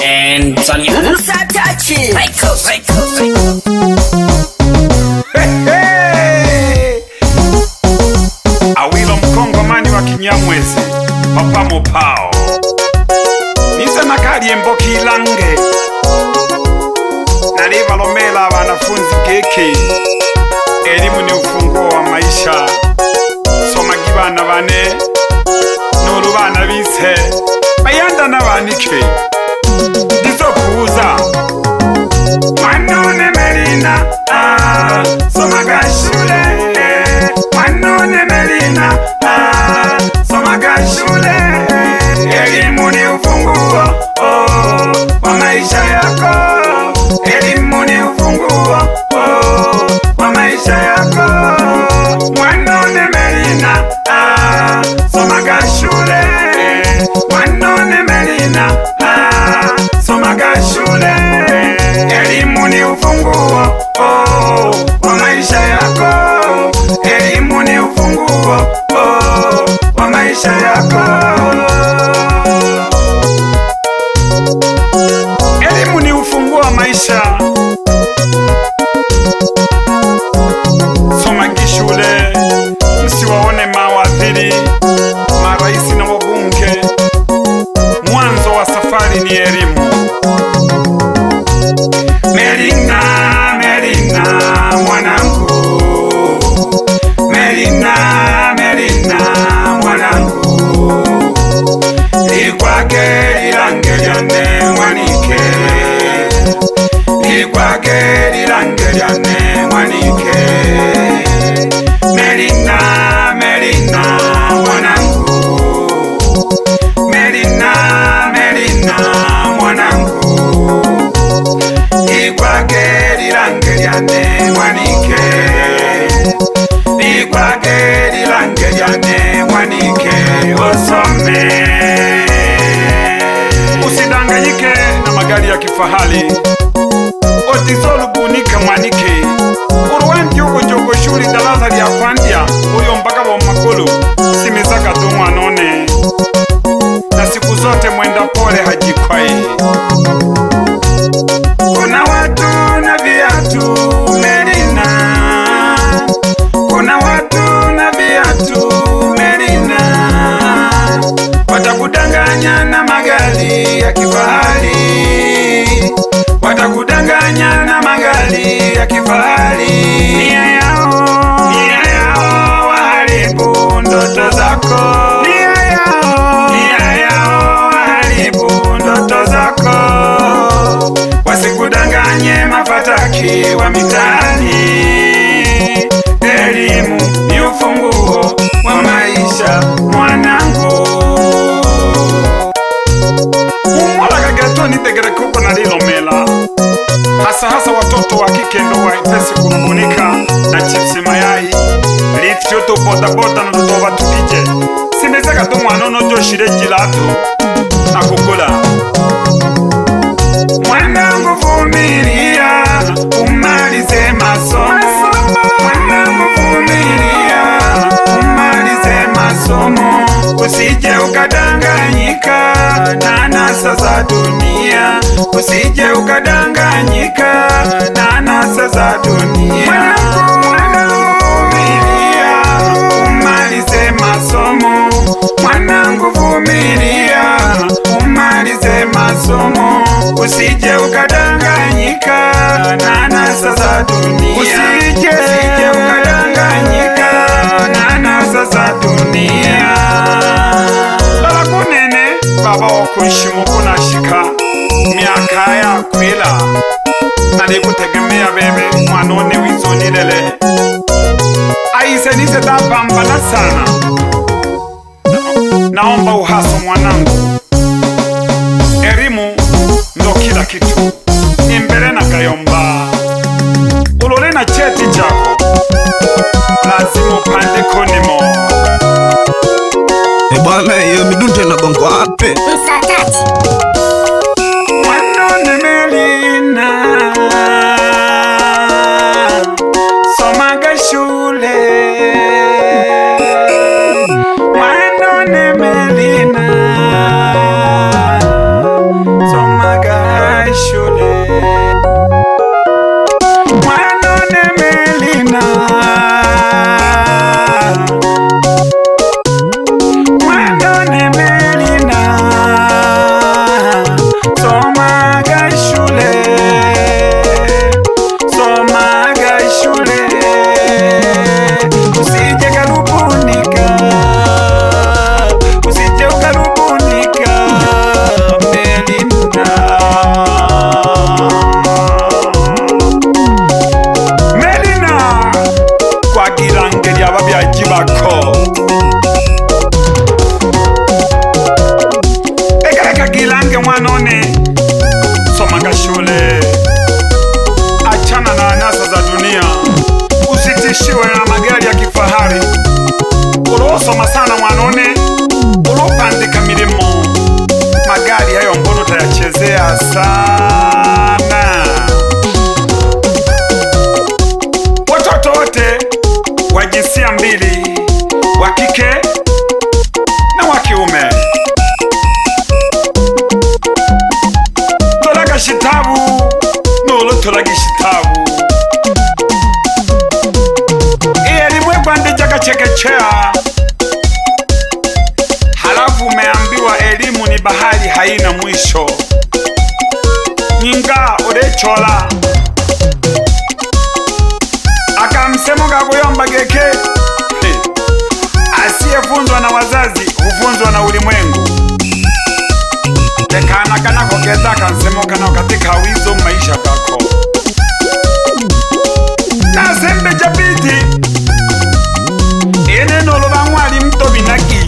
and Tanya Musatachi. Awilo Mkongomani wa Mnyamwezi, papa mopao. Nisa nakali mboki ilange. Naliva lomela wanafunzi keke. Elimu ni ufunguo wa maisha. Soma kibana bane. Nuru bana bise. Bayanda na banike. Dizo kuuza. Manone melina. Soma gashule. Manone melina. Soma gashule. Elimu ni ufunguo wa maisha yako. Elimu ni ufunguo wa maisha yako. Manone melina. Soma gashule. Manone melina. Soma gashule. Elimu ni ufunguo wa maisha yako. Elimu ni ufunguo wa maisha yako. Elimu ni ufunguo wa maisha. Soma kishule. Msiwaone mawaziri, maraisi na wabunge. Mwanzo wa safari ni elimu. Melina, Melina, mwanangu. Melina, Melina, mwanangu. Likwake lilange lyane mwanike. Likwake lilange lyane mwanike. Melina, Melina, mwanangu. Melina, Melina, mwanangu. Likwake lilange lyane mwanike. Likwake lilange lyane mwanike. Osome. Usidanganyike na magari ya kifahari. Otizolu bunika mwanike. Uruwanti uko joko shuri darasa lya kwandia. Uyo mpaka wa makulu. Simezaka tu mwanone. Na siku zote mwenda pole hajikwai. Kuna watu na viatu Melina. Kuna watu na viatu Melina. Watakudanganya na magari ya kifahari. Watakudanganya na magari ya kifahari. Nia yao waharibu ndoto zako. Nia yao waharibu ndoto zako. Wasikudanganye mafataki wa mitaani. Elimu ni ufunguo wa maisha mwanangu. Umwala kagato nitegere kuko na lilomela. Hasa watoto wa kike ndo waipesi kurubunika na chipsi mayai. Lift yoto boda na ndoto watukije. Simezeka tu mwanono joshire jilatu na kukula. Mwanangu vumilia, umalize masomo. Mwanangu vumilia, umalize masomo. Usije ukadanganyika na anasa za dunia. Usije ukadanganyika na anasa za dunia. Mwanangu vumilia, umalize masomo. Mwanangu vumilia, umalize masomo. Usije ukadanganyika na anasa za dunia. Usije ukadanganyika na anasa za dunia. Lala kunene baba wakuishimu kunashika. Miaka ya kwela nani kutegemea bebe mwanone wizoni lele. Aise nise tapambana sana. Naomba uhaso mwanangu. Elimu ndo kila kitu. Imbele na kayomba. Ulole na cheti chako. Lazima upande konimo. Bwana hiyo midunje na gongo ape. Msatati. Manone Melina. Soma gashule. Manone Melina. Soma shule mwanone melina mwanone melina somaga shule usije karubunika melina kwa girange ly'ababyaji bako egereka girange mwanone somaga shule achana na anasa za dunia usitishiwe na magari ya kifahari ulosoma sana mwanone ulopandika milimo magari hayo mbono utayachezea sana watoto wote wa jinsia mbili wa kike na wa kiume tolaga shitabu nolo tolaga shitabu elimu kwandija chekechea halafu umeambiwa elimu ni bahari haina mwisho ninga urechola akamsemo kakuyomba geke asiyefunzwa na wazazi hufunzwa na ulimwengu tekana kana kokeza kansemo kana katika wizo maisha kako na sembe jabiti eneno loba mwalimu tobinaki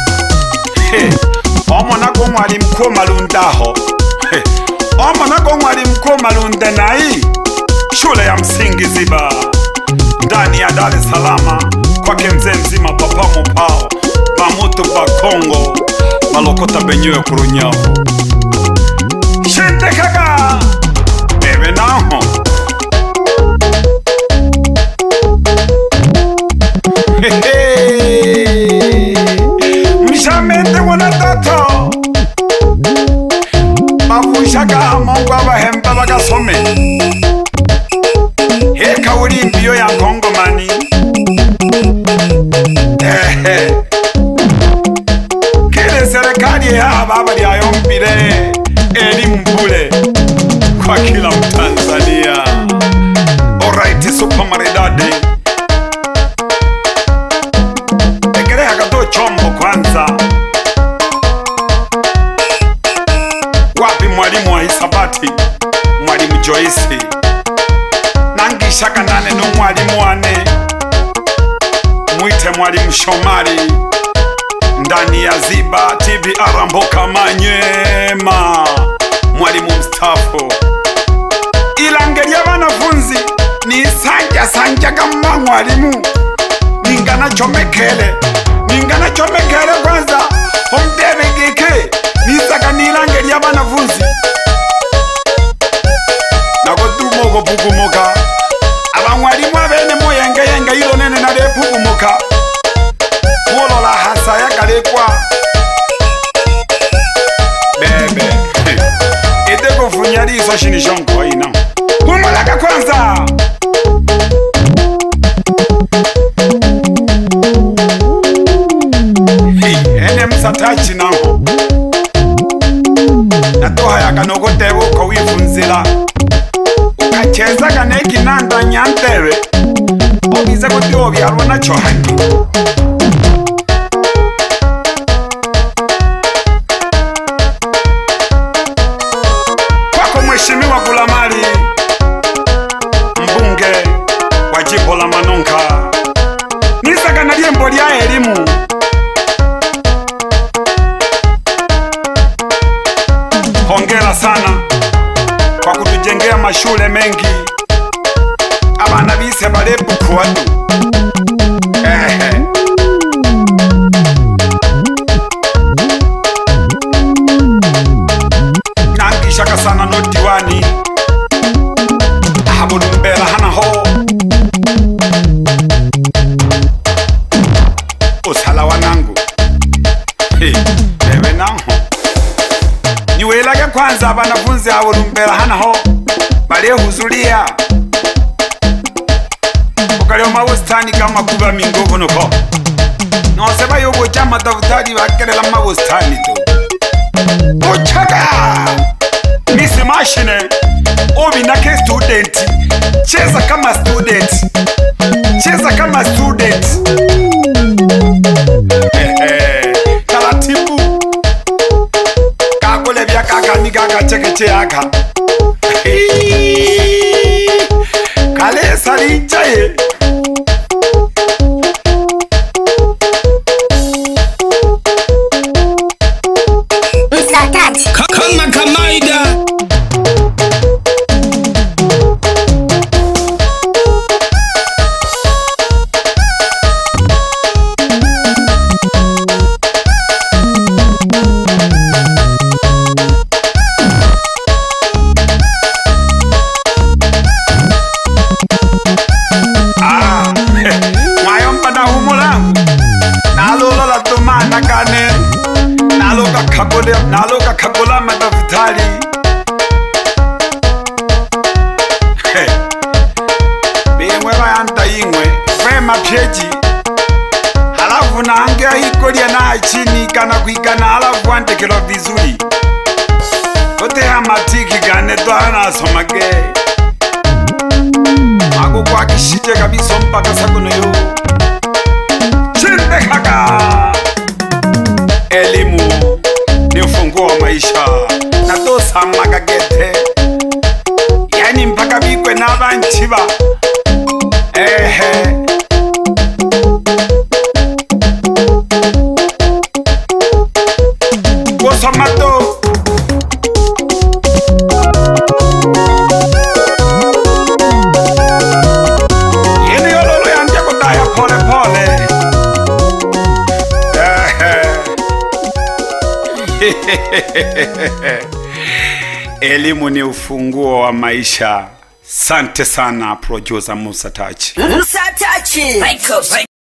omonako mwalimu ko malundaho omonako mwalimu ko malunda nai shule ya msingi Ziba ndani ya Dar es Salaam kwake mzee mzima papa mupao pamutu pa Kongo malokota benyewe kurunyaho shente kaka bebe naho mshamete wana tato mafushaga mongo abahemba bagasome heka uri mbiyo ya Mkongomani kile serikali ya baba liayombile elimu bure kwa kila Mtanzania. Alright, super maridadi egereha gato chombo kwanza. Wapi mwalimu wa hisabati, mwalimu Joyce nangishaka nane no mwalimu wane mwite mwalimu Shomari ndani ya Ziba TV Aramboka Manyema mwalimu mstaafu. Ilangeli ya wanafunzi ni sanja kama mwalimu ningana chomekele kwanza omdebegeke nisaka nilangeli ya wanafunzi nakotumo kopugumuka abamwalimu abene moyenga ilo nene nale pugumuka molola hasa ya kalekwa bebe ede kufunyali iso shinishonko ina humolaka kwanza ene msatachi naho natoha yakanokotebo uko wifunzila ukachezaga nekinanda nyantere obize kutio byarwa nacho hangi kwako mheshimiwa Gulamali mbunge wa jimbo la Manonka nisaga na liembo lya elimu hongera sana kwa kutujengea mashule mengi abana bise balepu kwatu nangishaka sana no diwani ahaburumbera hanaho usala wanangu bebe naho niwelage kwanza abanafunzi wanafunzi awulumbela hanaho balihuzulia ukalioma bustani kama kuba mingogo noko noseba yobo chama daftari bakelela mabustani tu uchaga misi mashine obi nake student cheza kama student taratibu kakule vya kaka ni kaka chekeche yaka kale salinjaye Msataji kama kawaida. naloka kagola madaftari bimwe bayanta yingwe fema pyeji halafu naangea hikolia na chini kana kuikana halafu andekelo vizuri kote hamatiki gane twana somage mago kwa kishije kabisa mpaka sakono yo chinde kaka. Elimu ni ufunguo wa maisha na dosa magagete yani mpaka bikwe n'abanchiba Gosomato yeni yololo yanje kutaya pole pole Elimu ni ufunguo wa maisha. Sante sana producer Musatachi.